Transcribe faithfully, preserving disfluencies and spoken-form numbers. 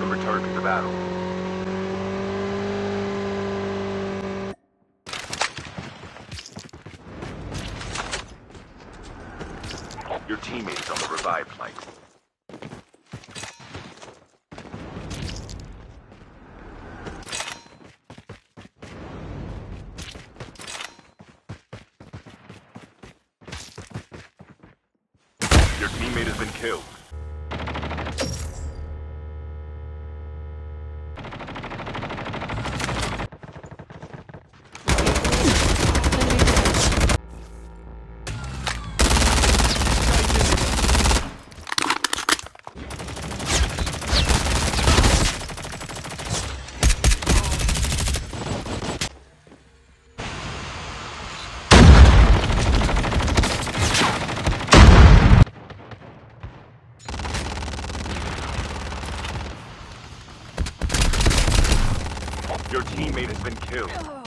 and return to the battle. Your teammate is on the revived flight. Your teammate has been killed. Your teammate has been killed.